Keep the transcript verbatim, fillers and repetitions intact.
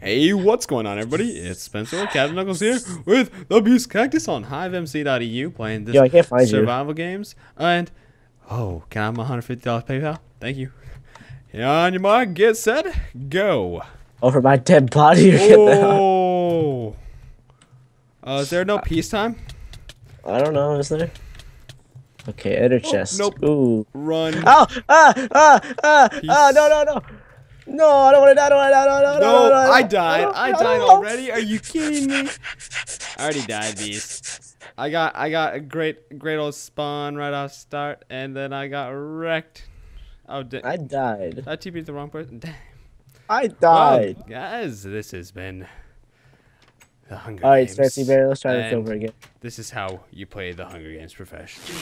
Hey, what's going on, everybody? It's Spencer, Captain Knuckles here with the Beast Cactus on Hive M C dot E U playing this Yo, I can't find survival you. games. And oh, can I have my one hundred fifty dollar PayPal? Thank you. On your mark, get set, go. Over my dead body, you're getting that. Oh, uh, is there no peacetime? I don't know, is there? Okay, enter Oh, chest. nope. Ooh. Run. Oh! Ah! Ah! Ah! Ah! No! No! No! No! I don't want to die! I don't want to die! No! No! No, No! No! I no, died. no, I no, died no. already. Are you kidding me? I already died, Beast. I got I got a great great old spawn right off start, and then I got wrecked. Oh, did I died. I T P'd the wrong person? Damn. I died. Well, guys, this has been the Hunger All right, Games. Spency Bear, let's try this and over again. This is how you play the Hunger Games professionally.